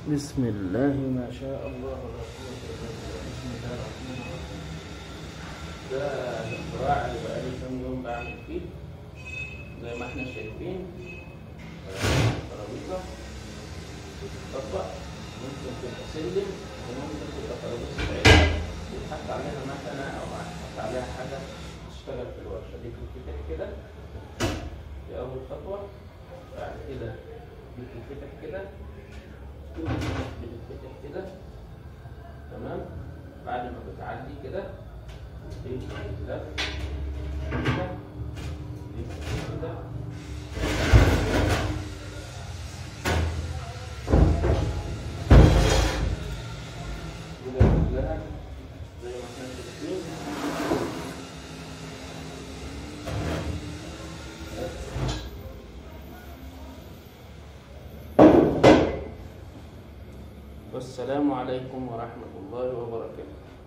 بسم الله ما شاء الله لا قوة إلا بالله. بسم الله الرحمن الرحيم. ده الاختراع اللي بقالي كام يوم بعمل فيه زي ما احنا شايفين. ترابيزة بتطبق، ممكن تبقى سلم وممكن تبقى ترابيزة عيلة بيتحط عليها مكنة أو هتحط عليها حاجة تشتغل في الورشة. دي بتتفتح كده، دي أول خطوة. بعد كده دي بتتفتح كده، بتتفتح كده تمام. بعد ما بتعدي كده دي بتتلف كده، دي بتتفتح كده كلها زي ما احنا شايفين. والسلام عليكم ورحمة الله وبركاته.